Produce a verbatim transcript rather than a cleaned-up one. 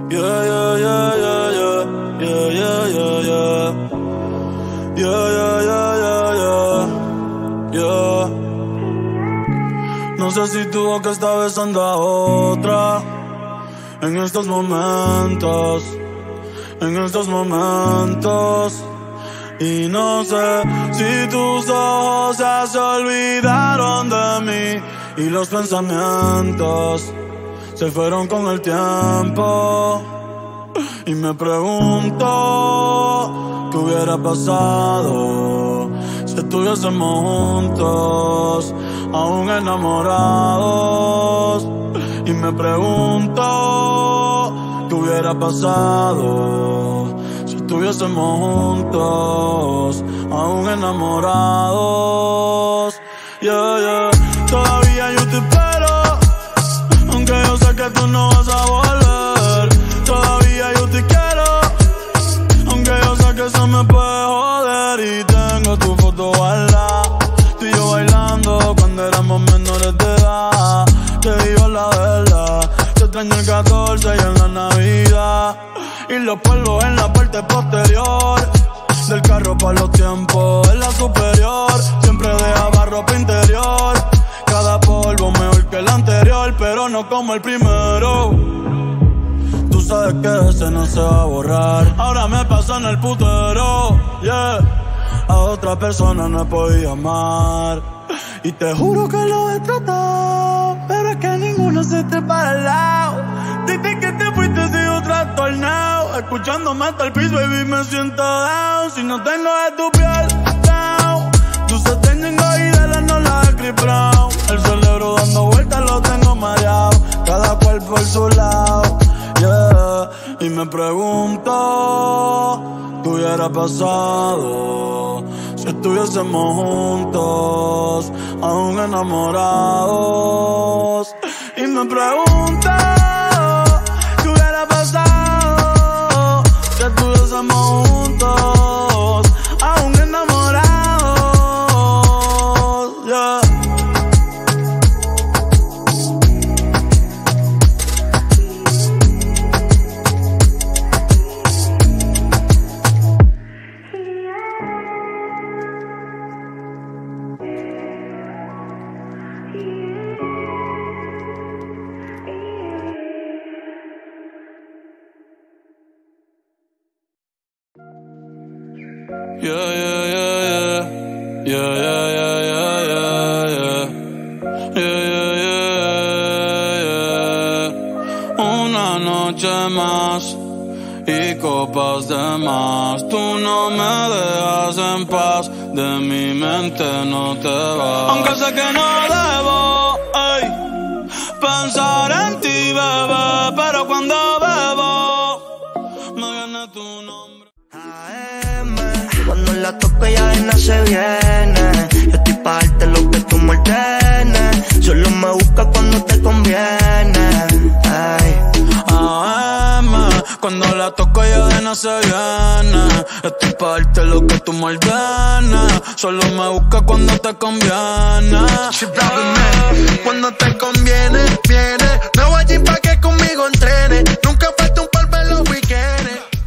Yeah, yeah, yeah, yeah, yeah. Yeah, yeah, yeah, yeah. Yeah, yeah, yeah, yeah, yeah. Yeah. No sé si tu boca está besando a otra en estos momentos, en estos momentos. Y no sé si tus ojos ya se olvidaron de mí y los pensamientos se fueron con el tiempo. Y me pregunto qué hubiera pasado si estuviésemos juntos, aún enamorados. Y me pregunto qué hubiera pasado si estuviésemos juntos, aún enamorados. Yeah, yeah. Todavía yo te espero, aunque yo sé que tú no vas a volver. Todavía yo te quiero, aunque yo sé que eso me puede joder. Y tengo tu foto guardada, tú y yo bailando cuando éramos menores de edad. Te digo la verdad, te extraño el catorce y en la Navidad, y los polvos en la parte posterior del carro para los tiempos en la superior. Siempre dejaba ropa interior, cada polvo mejor que el anterior, pero no como el primero. Tú sabes que ese no se va a borrar. Ahora me paso en el putero, yeah. A otra persona no he podido amar, y te juro que lo he tratado, pero es que ninguno se te para al lado. Desde que te fuiste sigo trastornado, escuchándome hasta el piso, baby, me siento down. Si no tengo de tu piel, down. Tú se tengo y de la no la de Chris Brown. El cerebro dando vueltas lo tengo mareado, cada cual por su lado, yeah. Y me pregunto qué hubiera pasado si estuviésemos juntos, aún enamorados. Y me pregunto qué hubiera pasado si estuviésemos juntos, aún enamorados, yeah. Yeah, yeah, yeah, yeah. Yeah, yeah, yeah, yeah, yeah, yeah. Yeah, yeah, yeah, yeah. Una noche más y copas de más. Tú no me dejas en paz, de mi mente no te vas. Aunque sé que no debo, ey, pensar en ti, bebé, pero cuando bebo me viene tu nombre. Cuando la toco ella de nada se viene. Yo estoy pa' darte lo que tú me ordenes. Solo me busca cuando te conviene. Ay. A M, cuando la toco ella de nada se viene. Estoy pa' darte lo que tú me ordenes. Solo me busca cuando te conviene. Cuando te conviene, viene. Me voy allí pa' que conmigo entrene. Nunca falta un par en los weekends.